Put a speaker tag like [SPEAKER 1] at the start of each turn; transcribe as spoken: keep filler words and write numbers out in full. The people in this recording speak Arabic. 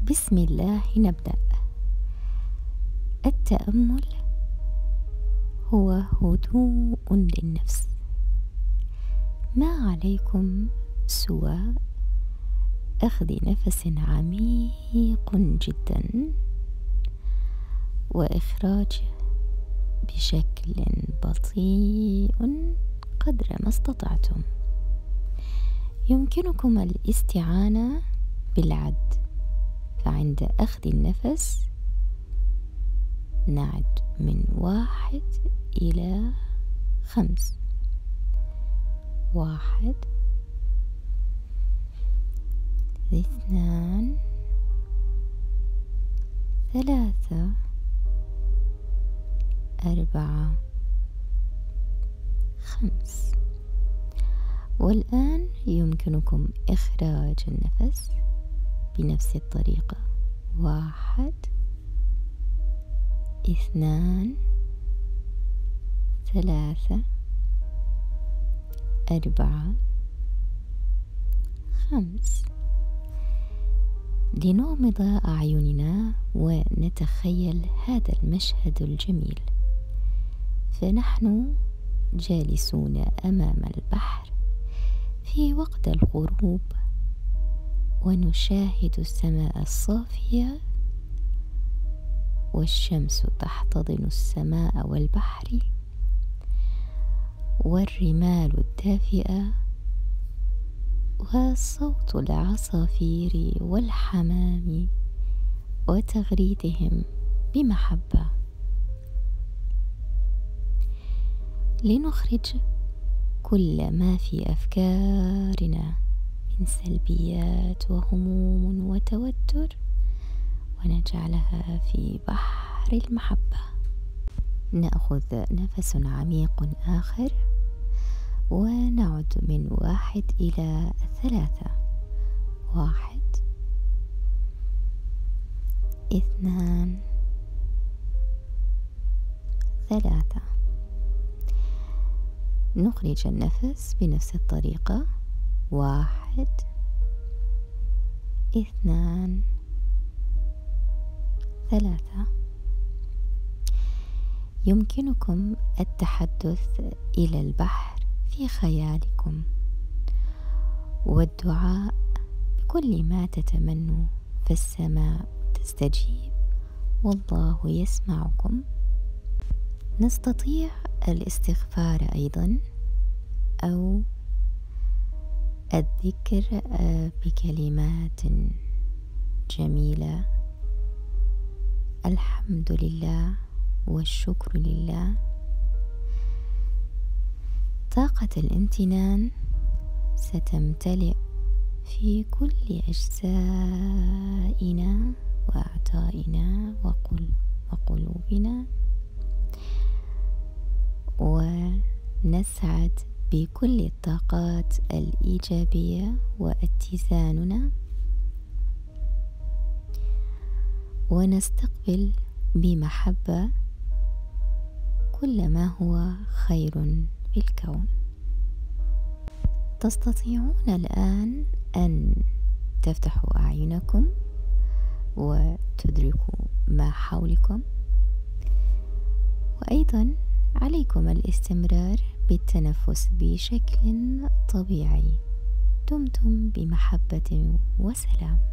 [SPEAKER 1] بسم الله نبدأ. التأمل هو هدوء للنفس، ما عليكم سوى أخذ نفس عميق جدا وإخراجه بشكل بطيء قدر ما استطعتم. يمكنكم الاستعانة بالعد، فعند أخذ النفس نعد من واحد إلى خمس. واحد، اثنان، ثلاثة، أربعة، خمس. والآن يمكنكم إخراج النفس بنفس الطريقة. واحد، اثنان، ثلاثة، أربعة، خمس. لنغمض أعيننا ونتخيل هذا المشهد الجميل، فنحن جالسون أمام البحر في وقت الغروب، ونشاهد السماء الصافية، والشمس تحتضن السماء والبحر، والرمال الدافئة، وصوت العصافير والحمام وتغريدهم بمحبة. لنخرج كل ما في أفكارنا من سلبيات وهموم وتوتر، ونجعلها في بحر المحبة. نأخذ نفس عميق آخر ونعد من واحد إلى ثلاثة. واحد، اثنان، ثلاثة. نخرج النفس بنفس الطريقة. واحد، اثنان، ثلاثة. يمكنكم التحدث إلى البحر في خيالكم والدعاء بكل ما تتمنوا، فالسماء تستجيب والله يسمعكم. نستطيع الاستغفار أيضا، أو الذكر بكلمات جميلة: الحمد لله والشكر لله. طاقة الامتنان ستمتلئ في كل أجزائنا وأعضائنا وقلوبنا، ونسعد بكل الطاقات الإيجابية واتزاننا، ونستقبل بمحبة كل ما هو خير في الكون. تستطيعون الآن أن تفتحوا أعينكم وتدركوا ما حولكم، وأيضا عليكم الاستمرار بالتنفس بشكل طبيعي. دمتم بمحبة وسلام.